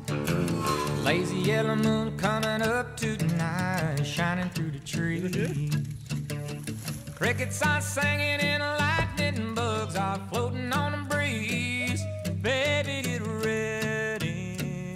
Lazy yellow moon coming up tonight, shining through the trees. Crickets are singing in